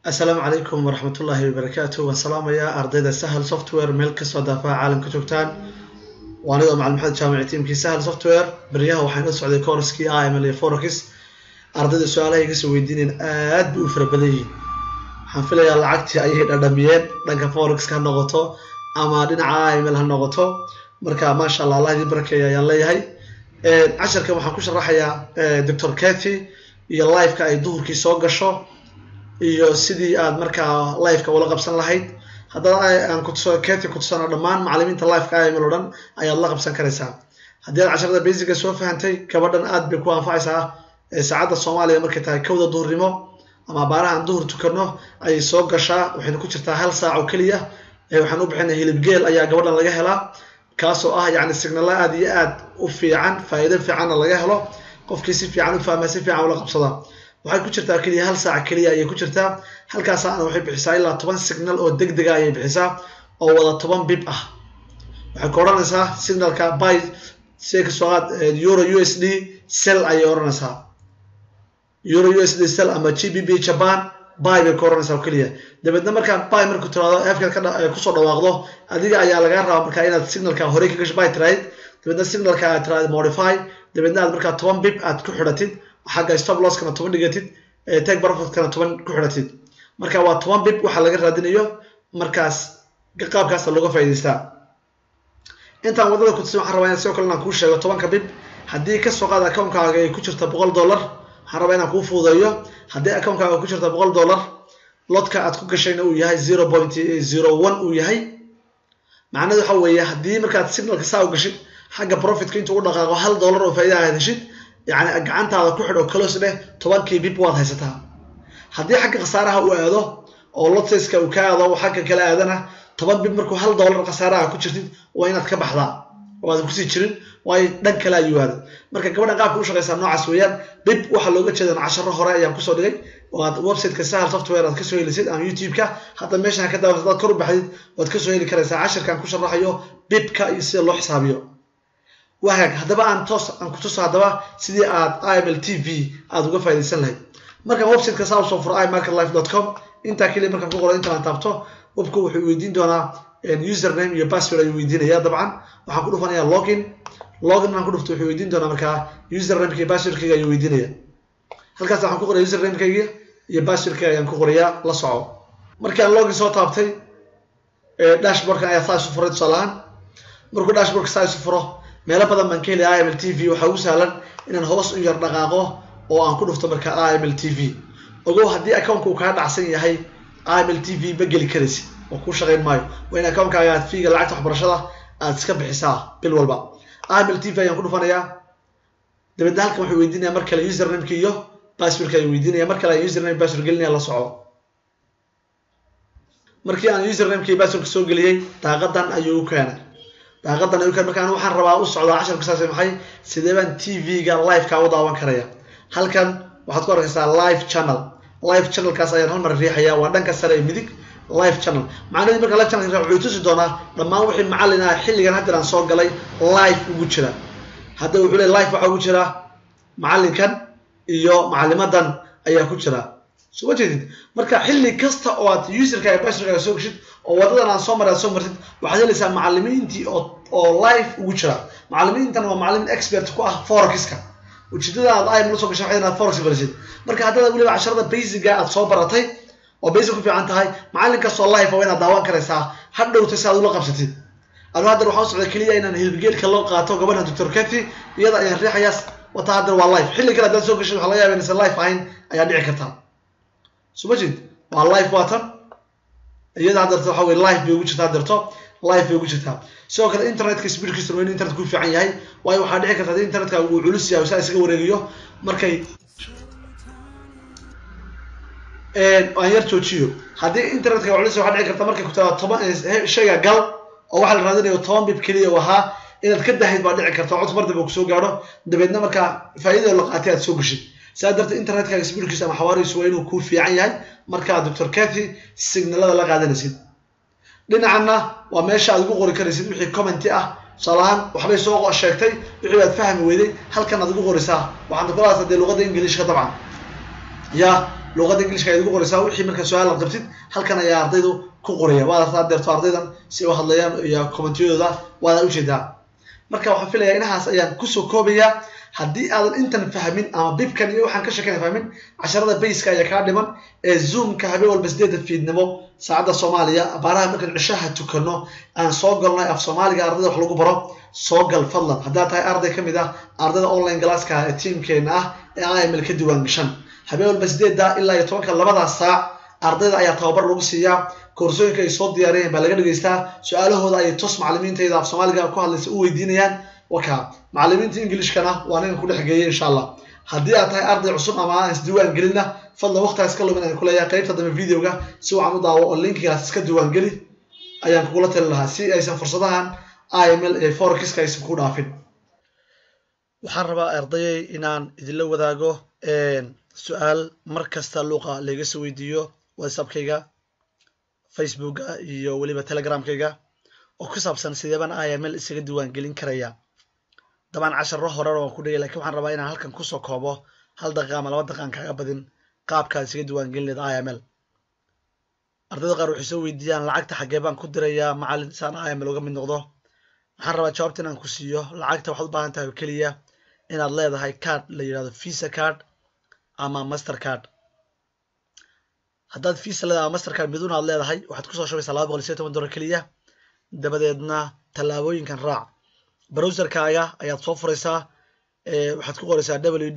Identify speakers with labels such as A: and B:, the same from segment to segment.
A: السلام عليكم ورحمة الله وبركاته والسلام يا أرضية سهل سوفتوير ملك صدفاء عالم كتبتان وأنا مع المحمد جامعي تيمكي سهل سوفتوير بريها وحين نسعد كورسكي آيمل فوركس أرضية سؤالها يقسوا ويدين آد بوفر بديين حنفلا يا لعقتي أيه الأدميين لأنك فوركس كان نغطو أما دين آيمل هالنغطو مركا ما شاء الله يبارك يا الله هاي عشر كم حنكوش راح يا دكتور كاثي يا لايف كأي دور كي سوق شو iyo sidii aad markaa live-ka wala qabsan lahayd haddana aan ku soo keeti ku tusano dhammaan macallimiinta live-ka ay meelodan ayaad la qabsan karaysaa haddii aad casharada basic soo fahantay gabadhan aad bay ku anfacaysaa saacada Soomaaliya markay tahay kowda duhurnimo ama baarahan duhur tukano ay soo gashaa waxay ku jirtaa hal saac oo kaliya waxaan u bixinay hilib geel ayaa gabadhan laga helaa kaasoo ah yani signal aad iyo aad u fiican faa'iido fiican laga helo qofkii si fiican u fahmay si fiican wala qabsada waxay ku jirtaa kaliya hal saac kaliya ay ku jirtaa halkaas aan waxay bixisaa ilaa 10 signal oo degdeg ah ay bixisaa oo wada 10 bip ah waxay koranaysaa signalka by euro USD sell ay oranaysaa euro USD sell ama GBP Japan buy bay koranaysaa kaliya dabadna marka buy markuu tiraado afka ku soo dhawaaqdo adiga ayaa laga rabaa marka inaad signalka hore ka gasho buy trade dabadna signalka aad trade modify dabadna aad marka 10 bip aad ku xidhatid xagga stop loss kana 10 dhigatid take profit kana 10 ku xidhatid marka waa 10 bip waxa laga raadinayo markaas qaabkaas looga faa'iideystaa inta wadada ku waxaan rabaa inaan soo kale ku sheego 10 bip hadii ka soo qaad account-kaaga ay ku jirto $100 waxaan rabaa inaan ku fuudeeyo hadii account-kaaga ku jirto $100 lotka aad ku gashayna uu yahay 0.01 uu yahay macnaheedu waxa weeye hadii markaad signalka saa u gashid xagga profitka inta uu dhaqaaqo $1 oo faa'iido aad heshid يعني أنت هذا كحد كلوس له طبعا كي بيب واضح هستها هدي حق خسارها وهذا أو لطيس كوكاذا وحق كلا هذانا طبعا بيب مركو $1 خسارها كشرتين وين أتكبح ذا وهذا كسي تشرين وين دن كلا يوهذا مركا كمان قاعد كوش غير نوع عسويان بيب وحلوقة كذا 10 هراء يوم كسر دقي وهذا ويب سايت كسهل سوفت وير كسر اللي سيد عن يوتيوب كا حتى ماشي هكذا وهذا كرب بحديد وتكسر اللي كراسة 10 كان كوش راح يو بيب كا يصير له حسابيه وهاك هذا بقى أن كنتوس هذا بقى سيدي آيمل TV هذا وقف هذه السنة مركب ويب سايت كساو صفر imarketlife.com أنت كل مركب كقول أنت عن تابته وبكو حيويدين دونا اليوزر نيم يباسورد يويدين يا طبعا وحقوله فنيا لوجن ما نقوله فتح يويدين دونا مركب يوزر نيم كي باسورد كي يويدين يا هل كذا حقوله يوزر نيم كي يباسورد كي ينكو يا لا صعب مركب لوجن صوت تابتي داشبورد كان يثاث صفر صلان مركب داشبورد كساي صفره meelo badan baan ka helay AML TV waxa uu sahlan inaan hoos u yar dhaqaaqo oo aan ku dhufto marka AML TV ogow hadii account-ku ka dhacsan yahay AML TV ba gali karaysid oo ku shaqeyn maayo waa in account-kaaga aad fiiga lacagta waxbarashada aad iska bixisaa bil walba AML TV ayaan ku dhufanayaa dabadda halkan wuxuu weydiinayaa marka la username-ka iyo password-ka ay weydiinayaa marka la username password gelinaya la soco markii aan username-ka iyo password soo galiyay daaqadan ayuu u keenay daaqadan ayuu markaan waxaan rabaa u socdo 10 ka saasay maxay sideeban TV-ga live-ka u daawan karaya halkan waxaad ku arkaysaa live channel kaas ayaan hal mar riixaya waa dhanka sare ee midig live channel macnaheedu marka live channel wuxuu tusi doonaa dhammaan wixii macallin ah xilligan hadda aan soo galay live ugu jira hadda wuxuu leeyahay live waxa ugu jira macallinkan iyo macallimadan ayaa ku jira soo jeedid marka xilli kasta oo aad user-ka iyo password-ka soo gashid oo wadadan aan soo martid waxaad helaysaa macallimiintii oo live ugu jira macallimiintan waa macallimiin expert ku ah forex-ka ujeedada aad ay soo gashay inaad forex barasid marka hadda waliba casharada basic aad soo baratay oo basic ku fiican tahay macallinka soo live waa inaad daawan karaysaa hadhowta si aad ula qabsatid anu hadda waxaan socday kaliya inaan hilibgeelka loo qaato gabadha Dr. Kathy iyada ayaan riixayaa wata hadda waa live xilli kale aad soo gashay waxa laga yaabaa in live ahayn ayaa dhici karta سمجد والله فاتن iyada hadarto waxa way live bay ugu jirtaa darto live bay ugu jirtaa sidoo kale internetka speedkiisu waa in internet ku fiican yahay way waxa dhici karta in internetka uu culus yahay oo isaga wareegiyo markay aan yar joojiyo hadii internetka culus waxa dhici karta markay ku taado 10 shayga gal oo waxa la raadinayo 10 bib kaliya waxa inaad ka daahid baa dhici karta cod marba ku soo gaaro dabeedna marka faa'iido la qaatay aad soo gashid سادرت إنترنت كان يسبيل كيس أما حواري سوينه كوف في عيان مركز دكتور كافي السيجنال هذا لقى هذا نسيد لنا عنا وماشي على جوجل كريسيد وحي كومنتي صلاحا وحبي سوق الشيكتي وحي تفهم ويدي هل كان جوجل رسالة وعند كل هذا اللغة الإنجليزية طبعا يا luqadda Englishka ay ugu qoraysaa wixii marka su'aal aad qabtid halkan ayaa ardaydu ku qoraya waa artaa deerto ardaydan si u hadlayaan iyo commentiyada waa u jeedaa marka waxaan filayaa inahaas ayaan ku soo koobaya haddii aadan intan fahmin ama bibkan iyo waxaan ka sheekay fahmin casharada base-ka ayaa ka dhiman ee zoom-ka habeen walba 8 fiidnimo saacada Soomaaliya baaraha markaan cishaha tukano aan soo galnay af Soomaaliga ardayda wax lagu baro soo gal fadlan haddaad tahay arday kamid ah ardayda online classka ee teamkeena ah ee IML ka diiwaan gashan habeen walba 8 ilaa 10 labada saac ardayda ayaa tababar lagu siiyaa koorsooyinka ay soo diyaariyeen baa laga dhageystaa su'aalahooda ay toos macallimiintayda af Soomaaliga ku hadlaysa u weydiinayaan waka macallimiinta Englishkana waa inaan ku dhaxgeeyay insha Allah haddii aad tahay arday cusub ama aan isdiiwaan gelina fadlan waqtigaas ka lumin aan ku leeyahay qaybta dambe videoga si wacan u daawo oo linkigaas iska diiwaan geli ayaan kugula talin lahaa si aysan fursadahan IML ee forex-ka aysan ku dhaafin waxaan rabaa ardayay inaan idinla wadaago su'aal markasta luuqa laga soo weydiiyo WhatsApp-kayga Facebook-ga iyo waliba Telegram-kayga oo ku saabsan sideeban IML isaga diiwaan gelin karaya dabcan casharo hore oo ku dhigay laakiin waxaan rabaa inaan halkan ku soo koobo 1 daqiiqo ama 2 daqiiqo kaga badin qaabka isaga diiwaan gelin IML ardayda qaar waxay soo weydiiyaan lacagta xagee baan ku dirayaa macallin saan IML uga mid noqdo waxaan rabaa jawaabta inaan ku siiyo lacagta waxaad u baahan tahay kaliya inaad leedahay card la yiraahdo Visa card ama Mastercard haddaad Visa leedahay ama Mastercard miduna aad leedahay waxaad ku soo shubaysaa $210 kaliya dabadeedna talaabooyinkan raac browserkaaga ayaad soo furaysaa waxaad ku qoraysaa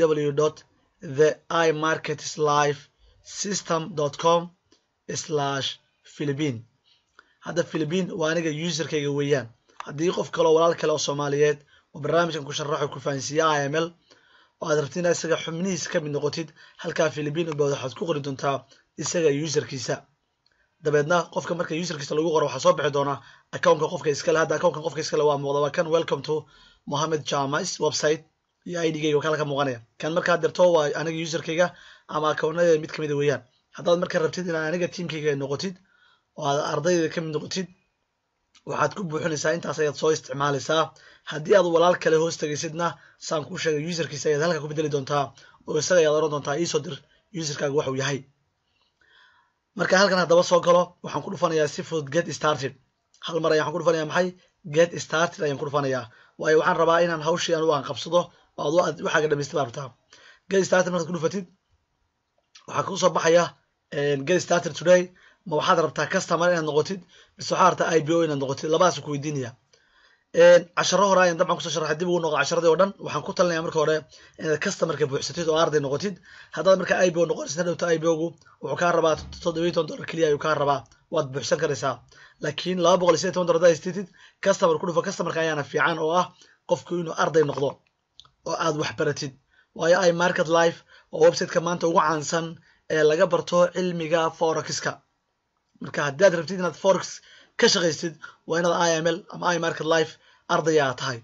A: www.theimarketlifesystem.com/Philippine hadda Philippine waa aniga userkayga weeyaan haddii qof kale oo walaal kale oo Soomaaliyeed oo barnaamijkan ku sharaxo ku fahansiiya IML oo aad rabtiin isaga xubnihiisa ka mid noqotid halka Philippine u waxaad ku qori doontaa isaga userkiisa dabeedna qofka marka userkiisa lagu qoro waxa soo bixi doona account-ka qofka iska leh hadda account-ka qofka iska leh waa muuqda waa kan welcome to Mohammed Jama's website iyo ID-gayga kala ka muuqanaya kan marka dirto waa aniga userkayga ama account-nada mid kamid ah weeyaan haddaad marka rabtid in aniga teamkayga noqotid oo aad ardayda ka mid noqotid waxaad ku buuxinaysaa intaas ayaad soo isticmaalaysaa haddii aad walaal kale hoos tagaysidna saan ku sheegay userkiisa ayaad halka ku bedeli doontaa oo isaga ayaad oran doontaa ii soo dir userkaaga waxa uu yahay marka halkan haddaba soo galo waxaan ku dhufanayaa si fudud get started hal mar ayaan ku dhufanayaa maxay get started ayaan ku dhufanayaa waayo waxaan rabaa inaan hawshii aan qabsado oo aad waxaaga dhamaystay baartaa get started markaad ku dhufatid waxaa ku soo baxaya get started today ma waxaad rabtaa customer inaad noqotid mise waxaad rabtaa IPO inaad noqotid labadaas ku weydiinaya casharo hore ayaan dabcan kusoo sharaxay dib ugu noqo casharadii oo dhan waxaan ku talinayaa marka hore inaad customerka buuxsatid oo arday noqotid haddaad marka IPO noqonaysid dhowta IPO-gu wuxuu kaa rabaa $7 kaliya ayuu kaa rabaa waad buuxsan karaysaa laakiin $280 haddaad haystid customer ku dhufo customerka ayaana fiican oo ah qofku inuu arday noqdo oo aad wax baratid waayo iMarket Life oo website-ka maanta ugu caansan ee laga barto cilmiga forex-ka marka haddaad rabtid inaad forex ka shaqaysid waa inaad IML ama iMarket Life arday aad tahay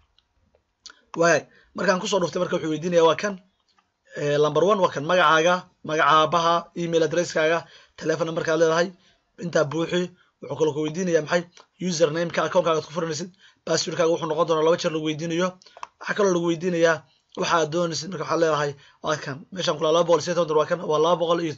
A: waay markaan ku soo dhuftay marka wuxuu weydiinayaa waa kan number 1 waa kan magacaaga magacaabaha email address-kaaga telephone number-ka aad leedahay inta buuxi wuxuu kale ku weydiinayaa maxay username-ka account-kaaga aad ku furanaysid password-kaaga wuxuu noqon doonaa 2 jeer lagu weydiinayo waxa kale oo lagu weydiinayaa waxa aad doonaysid marka waxaad leedahay waa kan meeshan kula $280 waa kan waa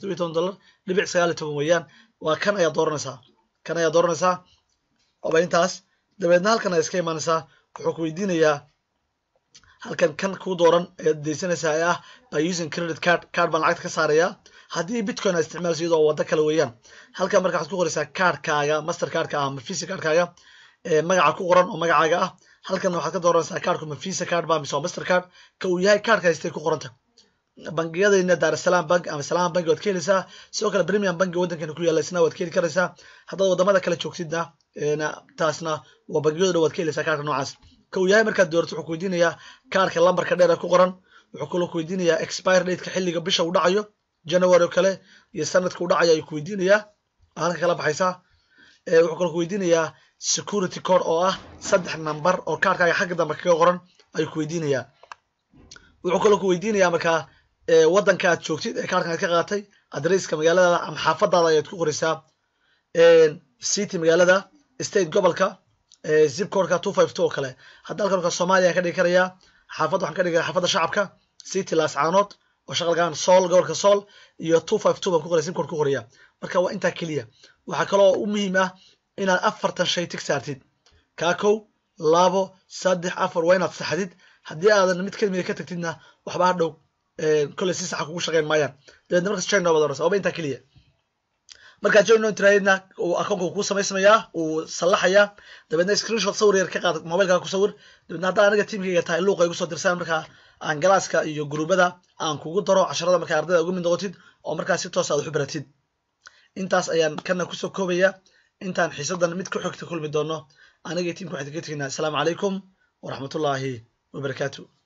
A: $217.9 weeyaan waa kan ayaa dooranaysaa oo intaas dabeedna halkan ay iska imaanaysaa wuxuu ku weydiinayaa halkan kan ku dooran ee deysanaysaa ah by using credit card baan lacagta ka saarayaa haddii bitcoin aad isticmaalayso iyadoo wada kale weeyaan halkan marka waxaad ku qoraysaa cardkaaga Mastercard-ka ama Visa card-kaaga magaca ku qoran oo magacaaga ah halkan waxaad ka dooranaysaa cardku ma Visa card baa mise Mastercard ka uu yahay cardka haystay ku qoranta bangiyadayna Dar es Salaam Bank ama Salaam Bank waad ka helaysaa sidoo kale Premium Bank waddankan ku yaala isna waad ka heli karaysaa haddaad wadamada kale joogtidna taasna waa bangiyada waad ka helaysaa kaarka noocaas ka uu yahay markaad doorto wuxuu ku weydiinayaa kaarka lambarka dheer ku qoran wuxuu kaloo ku weydiinayaa expire date-ka xilliga bisha uu dhacayo January oo kale iyo sanadka uu dhacayo ayuu ku weydiinayaa halka kala baxaysaa wuxuu kaloo ku weydiinayaa security code oo ah 3 number oo kaarkaaga xagga dambe kaga qoran ayuu ku weydiinayaa wuxuu kaloo ku weydiinayaa markaa waddanka aad joogtid ee kaarkan aad ka qaatay adresska magaalada ama xaafadaada ayaad ku qoraysaa city magaalada state gobolka zip code-ka 252 oo kale hadda halkan Soomaaliya ka dhigi karaya xaafad waxaan ka dhigaa xaafada shacabka city Laascaanood oo shaqal gaan Sol gobolka Sol iyo 252 baan ku qoray sim code ku qoraya marka waa inta kaliya waxa kale oo muhiim ah inaad 40 shay tig saartid ka kow 2 3 4 waa inaad saxdid haddii aadan mid kelmid ka tagtidna waxba hadhow kale si sax kugu shaqeyn maayaan dadna markaas chain noo wada inta kaliya marka join on trade-na oo akoonka ku sameysmaya oo salaxaya dabadna screenshot sawir yar ka qaad mobilka ku sawir dabadna hadda aniga teamkayga tahay luuqa igu soo dirsan marka aan galaaska iyo groupada aan kugu daro casharada marka ardayda ugu mid noqotid oo marka si toos ah u xibratid intaas ayaan kana ku soo koobaya intaan xiisadan mid ku xigta kulmi doono aniga teamku waxaan ka tegnaa assalamu calaykum wa rahmatullaahi wa barakaatuh